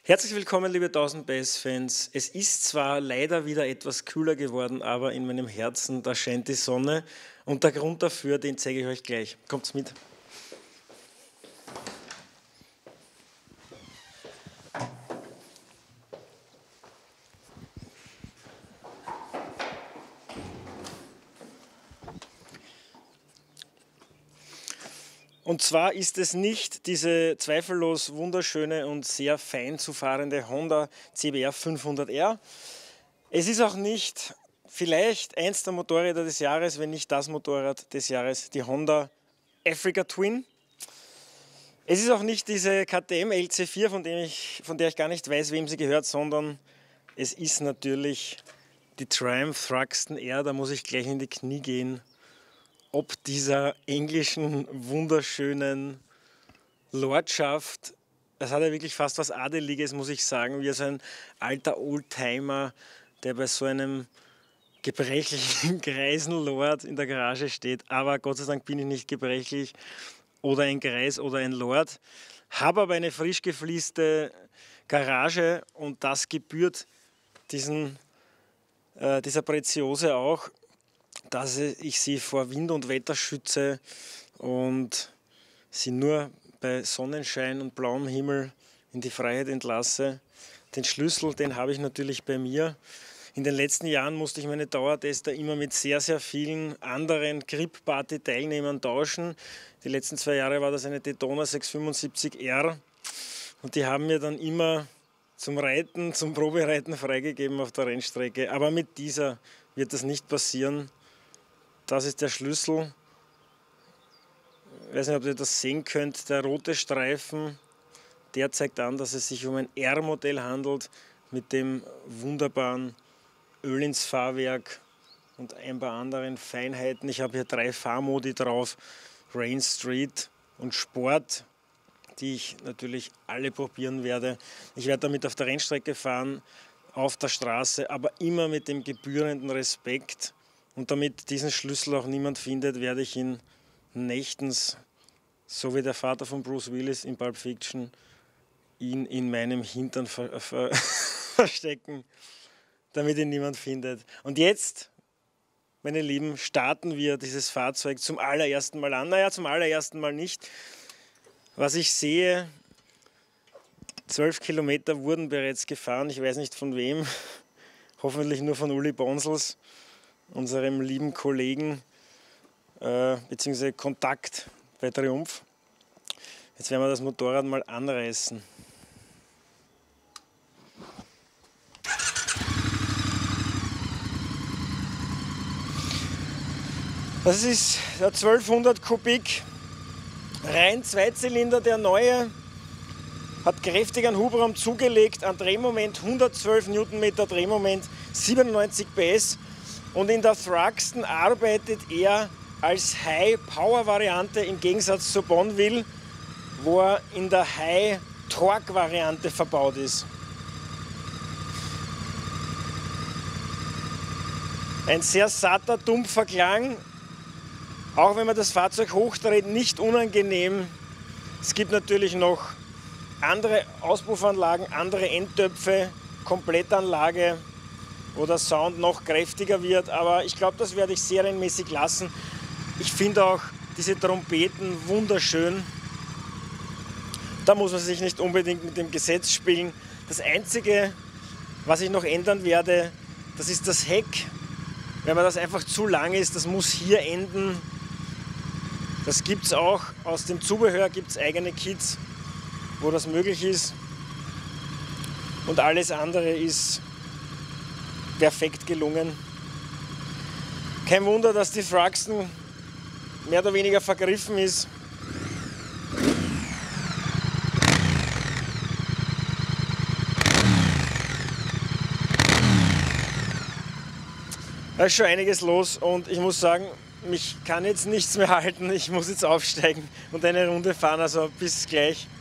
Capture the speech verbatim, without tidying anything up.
Herzlich willkommen, liebe tausend Bass-Fans. Es ist zwar leider wieder etwas kühler geworden, aber in meinem Herzen, da scheint die Sonne. Und der Grund dafür, den zeige ich euch gleich. Kommt's mit. Und zwar ist es nicht diese zweifellos wunderschöne und sehr fein zu fahrende Honda C B R fünfhundert R. Es ist auch nicht vielleicht eins der Motorräder des Jahres, wenn nicht das Motorrad des Jahres, die Honda Africa Twin. Es ist auch nicht diese K T M L C vier, von, dem ich, von der ich gar nicht weiß, wem sie gehört, sondern es ist natürlich die Triumph Thruxton R. Da muss ich gleich in die Knie gehen, ob dieser englischen, wunderschönen Lordschaft. Das hat ja wirklich fast was Adeliges, muss ich sagen, wie so ein alter Oldtimer, der bei so einem gebrechlichen Greisenlord in der Garage steht. Aber Gott sei Dank bin ich nicht gebrechlich oder ein Greis oder ein Lord. Habe aber eine frisch geflieste Garage und das gebührt diesen, äh, dieser Preziose auch, dass ich sie vor Wind und Wetter schütze und sie nur bei Sonnenschein und blauem Himmel in die Freiheit entlasse. Den Schlüssel, den habe ich natürlich bei mir. In den letzten Jahren musste ich meine Dauertester immer mit sehr, sehr vielen anderen Grip-Party-Teilnehmern tauschen. Die letzten zwei Jahre war das eine Daytona sechshundertfünfundsiebzig R und die haben mir dann immer zum Reiten, zum Probereiten freigegeben auf der Rennstrecke. Aber mit dieser wird das nicht passieren. Das ist der Schlüssel. Ich weiß nicht, ob ihr das sehen könnt. Der rote Streifen, der zeigt an, dass es sich um ein R-Modell handelt mit dem wunderbaren Öl ins Fahrwerk und ein paar anderen Feinheiten. Ich habe hier drei Fahrmodi drauf, Rain, Street und Sport, die ich natürlich alle probieren werde. Ich werde damit auf der Rennstrecke fahren, auf der Straße, aber immer mit dem gebührenden Respekt. Und damit diesen Schlüssel auch niemand findet, werde ich ihn nächtens, so wie der Vater von Bruce Willis in Pulp Fiction, ihn in meinem Hintern ver ver verstecken, damit ihn niemand findet. Und jetzt, meine Lieben, starten wir dieses Fahrzeug zum allerersten Mal an. Naja, zum allerersten Mal nicht. Was ich sehe, zwölf Kilometer wurden bereits gefahren. Ich weiß nicht von wem, hoffentlich nur von Uli Bonsels, unserem lieben Kollegen äh, bzw. Kontakt bei Triumph. Jetzt werden wir das Motorrad mal anreißen. Das ist der zwölfhundert Kubik, rein Zweizylinder, der neue, hat kräftig an Hubraum zugelegt, an Drehmoment hundertzwölf Newtonmeter Drehmoment, siebenundneunzig P S. Und in der Thruxton arbeitet er als High-Power-Variante im Gegensatz zu Bonneville, wo er in der High-Torque-Variante verbaut ist. Ein sehr satter, dumpfer Klang, auch wenn man das Fahrzeug hochdreht, nicht unangenehm. Es gibt natürlich noch andere Auspuffanlagen, andere Endtöpfe, Komplettanlage, wo der Sound noch kräftiger wird, aber ich glaube, das werde ich serienmäßig lassen. Ich finde auch diese Trompeten wunderschön. Da muss man sich nicht unbedingt mit dem Gesetz spielen. Das Einzige, was ich noch ändern werde, das ist das Heck. Wenn man das einfach zu lang ist, das muss hier enden. Das gibt es auch, aus dem Zubehör gibt es eigene Kits, wo das möglich ist. Und alles andere ist perfekt gelungen. Kein Wunder, dass die Thruxton mehr oder weniger vergriffen ist. Da ist schon einiges los und ich muss sagen, mich kann jetzt nichts mehr halten. Ich muss jetzt aufsteigen und eine Runde fahren, also bis gleich.